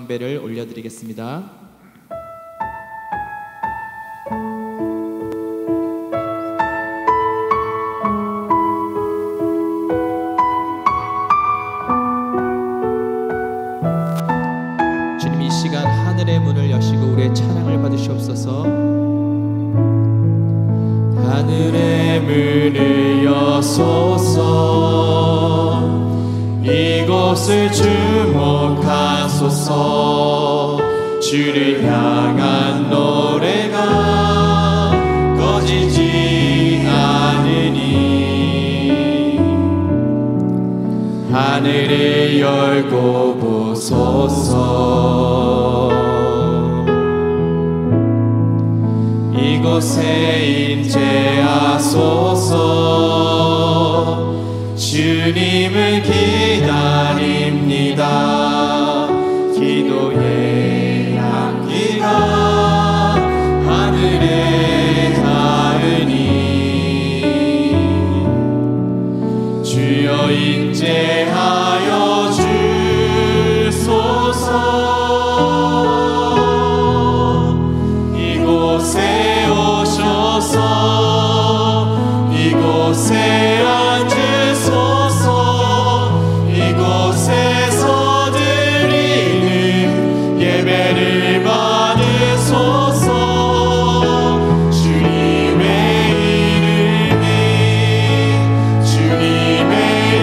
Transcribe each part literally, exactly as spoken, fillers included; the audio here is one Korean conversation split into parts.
예배를 올려드리겠습니다. 주님, 이 시간 하늘의 문을 여시고 우리의 찬양을 받으시옵소서. 하늘의 문을 여소서. 이곳을 주목하소서. 주를 향한 노래가 꺼지지 않으니 하늘을 열고 보소서. 이곳에 임재하소서. 주님을 기다립니다. 기도의 향기가 하늘에 닿으니 주여 임재하여 주소서. 이곳에 오셔서 이곳에 이곳에서 드리는 예배를 받으소서. 주님의 이름이 주님의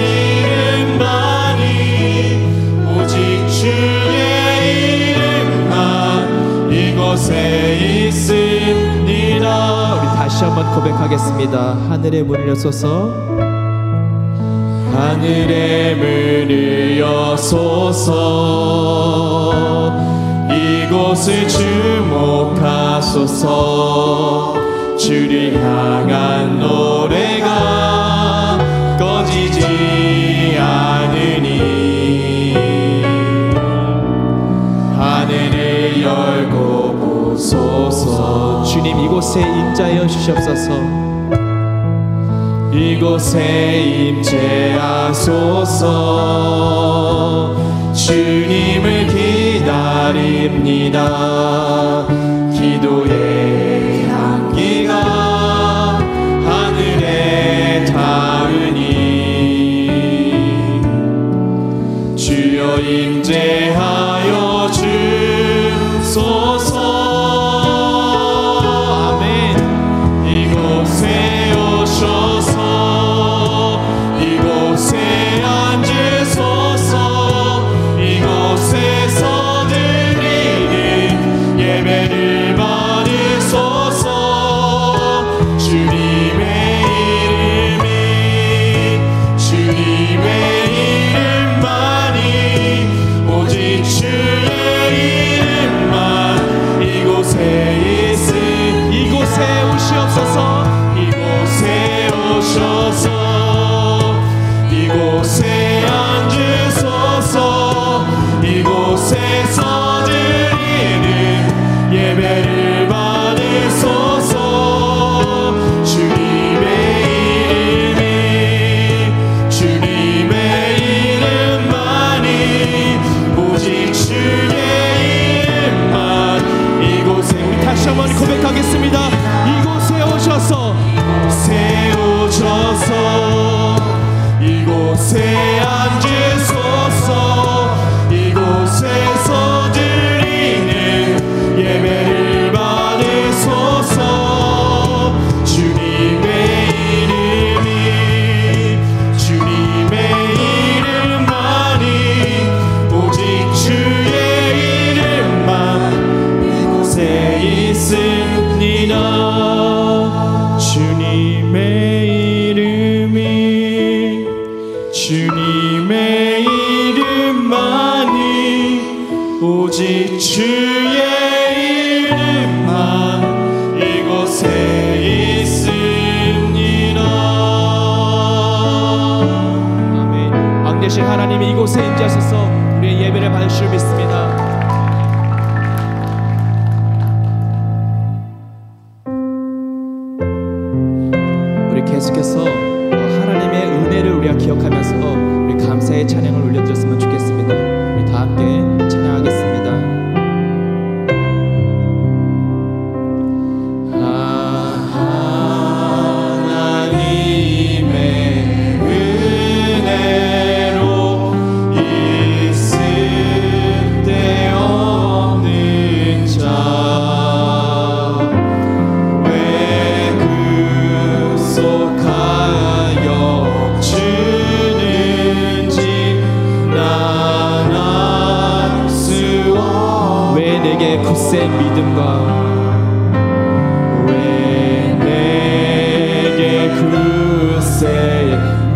이름만이 오직 주의 이름만 이곳에 있습니다. 우리 다시 한번 고백하겠습니다. 하늘의 문을 여소서. 하늘의 문을 여소서. 이곳을 주목하소서. 주를 향한 노래가 꺼지지 않으니 하늘을 열고 보소서. 주님, 이곳에 임재하여 주시옵소서. 이곳에 임재하소서. 주님을 기다립니다. 기도의 향기가 하늘에 닿으니 주여 임재하여 주소서. 아멘. 이곳에 오셔서 이곳에 앉으소서. 이곳에서 드리는 예배를 받으소서. 주님의 이름이 주님의 이름만이 오직 주의 이름만 이곳에 있음. 이곳에 오시옵소서. 이곳에 오셔서 이곳에 앉으소서. 이곳에서 드리는 예배를 받으소서. 주님의 이름이 주님의 이름만이 오직 주의 이름만 이곳에. 우리 다시 한번 고백하겠습니다. 이곳에 오셔서 세우셔서 이곳에 앉으소서. 이곳에서 드리는 예배를 받으소서. 주님의 이름이 주님의 이름만이 오직 주의 이름만 이곳에 있습니다. 주님의 이름이 주님의 이름만이 오직 주의 이름만 이곳에 있습니다. 아멘. 왕되신 하나님이 이곳에 임재하셔서 우리의 예배를 받으실 줄 믿습니다. 우리 계속해서 하나님의 은혜를 우리가 기억하면서 우리 감사의 찬양을 올려드렸으면 좋겠습니다. 우리 다 함께 찬양하겠습니다. 내게 굳센 믿음과 왜 내게 굳센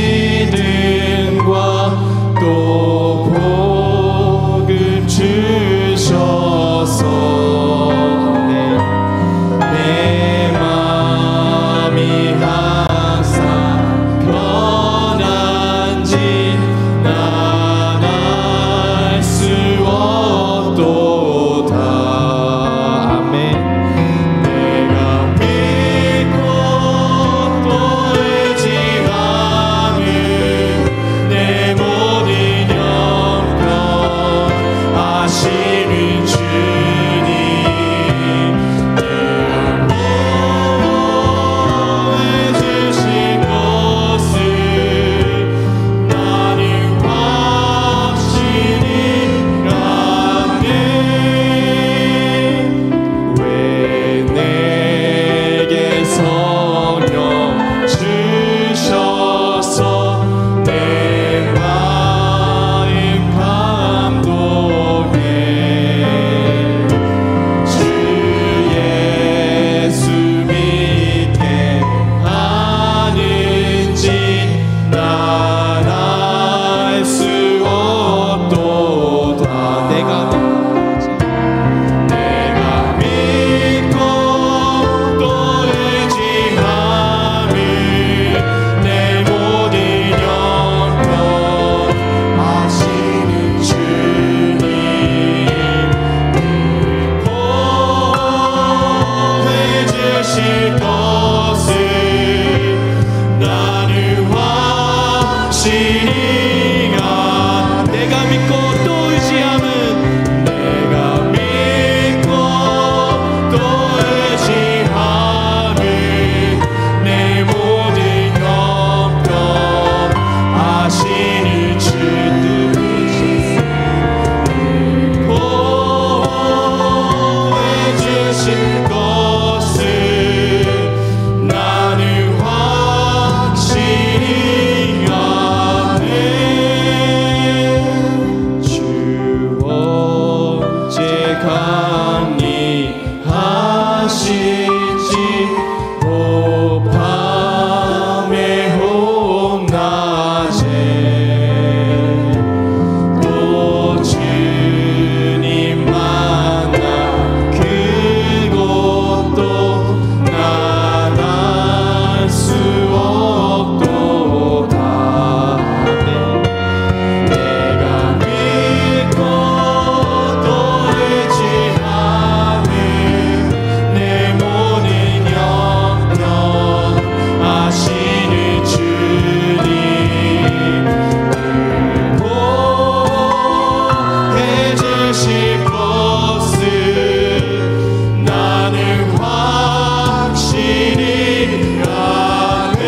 믿음과 또 복을 주셔서 내 마음이 항상 편한지 난 알 수 없도다. 아멘. 내가 믿고 또 의지하는 내 모든 영광 아시는 주님, 해주신 것을 나는 확실히 아네. 왜 내게 성령 주셔서 내 마음 감동해. 주 예수 믿게 하는지 난 알 수 없도다. 내가 내가 믿고 또 의지하는 내 모든 영광 아시는 주님, 보호해주실 것을 나는 확실히 아. 내가 믿고 또 의지하는 내가 믿고 또 의지하는 내 모든 영광 아시는 주님, 보호해주실 것을 나는 확실히 아네. 주 언제 강림하실지 오 밤에 혼낮에 또 주님 만나 그곳도 난 알 수 없도다. 내가 믿고 또 의지하는 내 모든 영광 아시는 주님, 보호해주실 것을 나는 확실히 아네.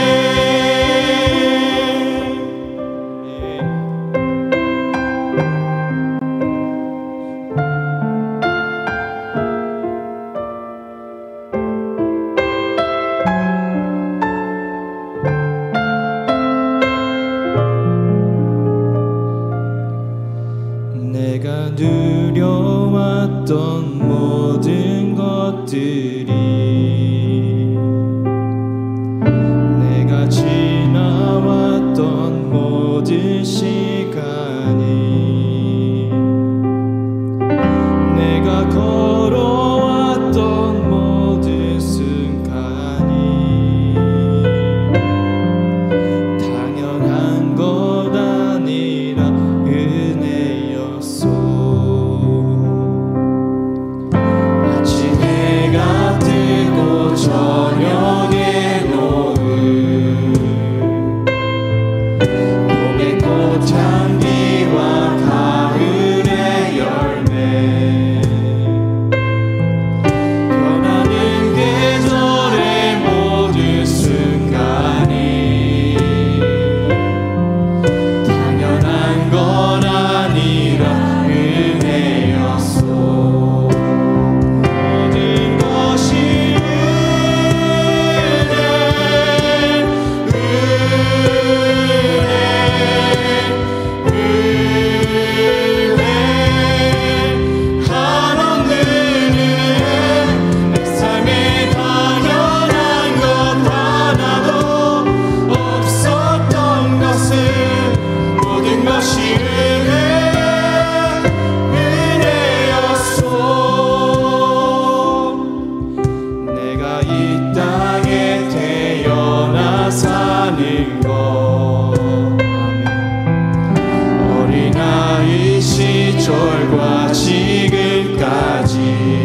내가 누려왔던 모든 것들이 내가 지나왔던 모든 시간이 내가 걸어왔던 모든 순간이 당연한 것 아니라 은혜였소. 마치 해가 뜨고 지금까지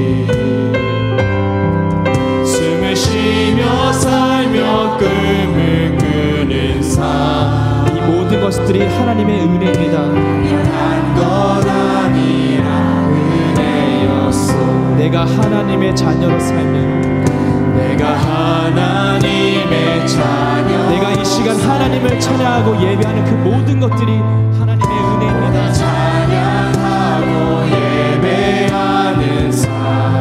숨을 쉬며 살며 꿈을 꾸는 삶, 이 모든 것들이 하나님의 은혜입니다. 당연한 것 아니라 은혜였소. 내가 하나님의 자녀로 살면, 내가 하나님의 자녀, 내가 이 시간 하나님을 찬양하고 예배하는 그 모든 것들이 하나님의 은혜입니다. 찬양하고 예배하는 삶,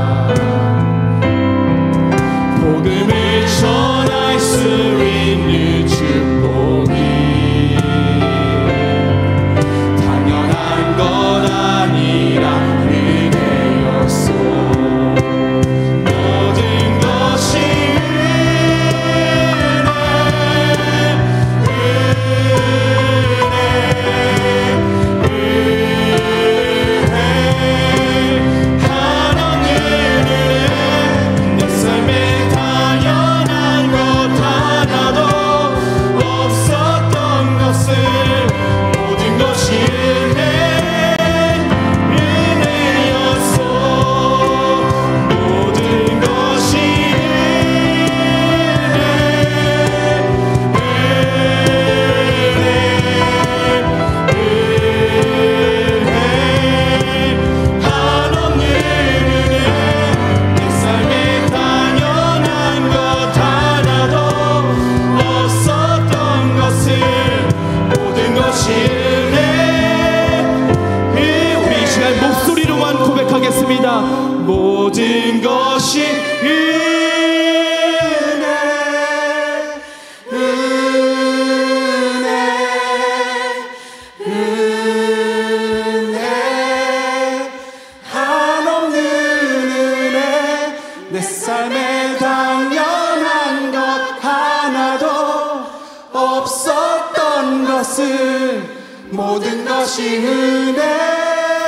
복음을 전할 수 있는 축복이 당연한 것 아니라 은혜였소. 모든 것이 모든 것이 은혜, 은혜, 은혜, 한없는 은혜. 내 삶에 당연한 것 하나도 없었던 것을 모든 것이 은혜.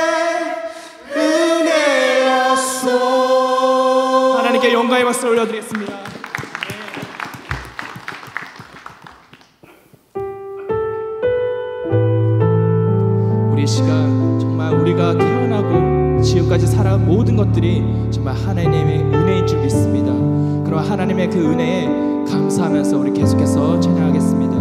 하나님께 영광의 박수를 올려드리겠습니다. 우리 시간 정말 우리가 태어나고 지금까지 살아온 모든 것들이 정말 하나님의 은혜인 줄 믿습니다. 그럼 하나님의 그 은혜에 감사하면서 우리 계속해서 찬양하겠습니다.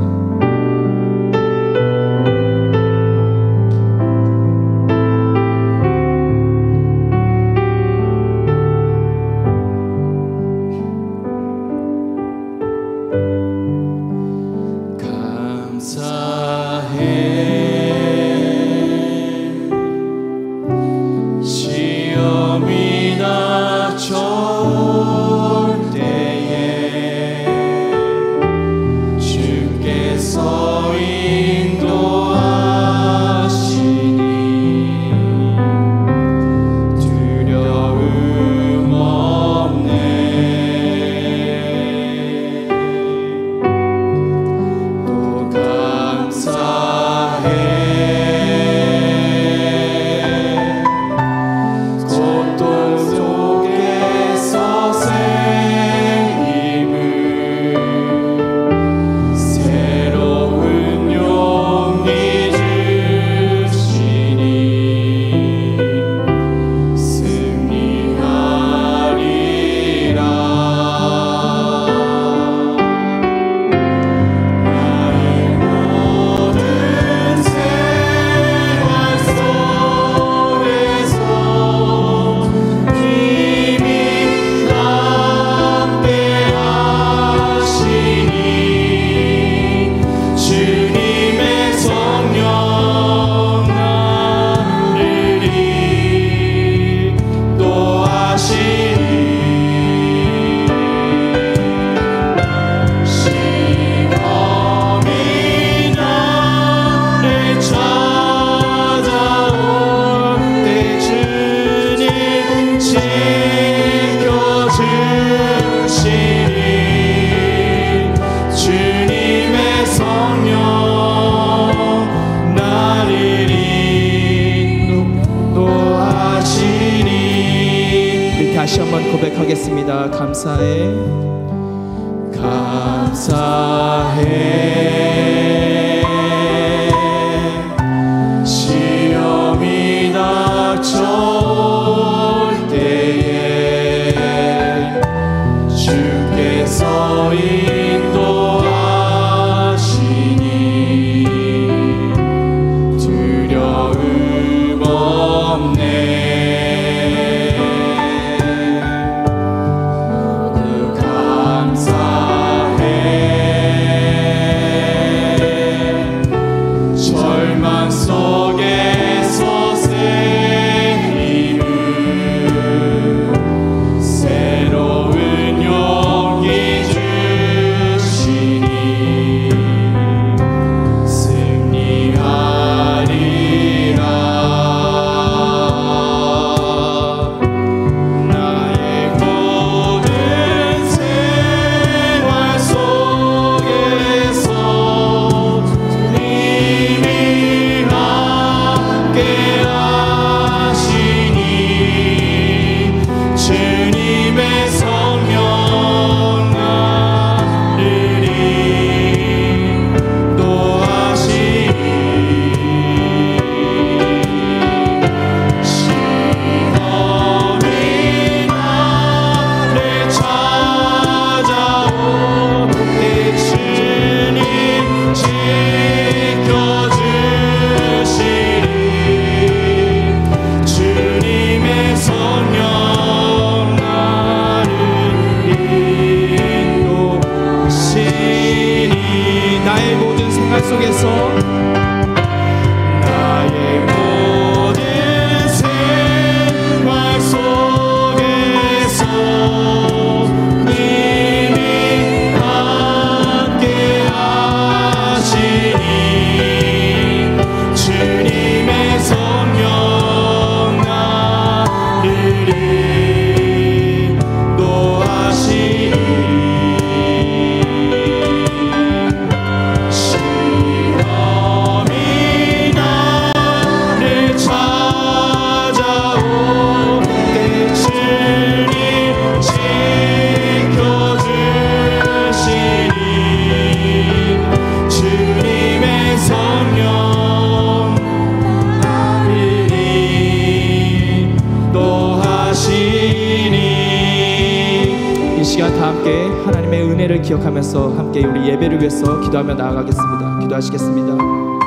다시 한번 고백하겠습니다. 감사해, 감사해. 시험이 닥쳐 다 함께 하나님의 은혜를 기억하면서 함께 우리 예배를 위해서 기도하며 나아가겠습니다. 기도하시겠습니다.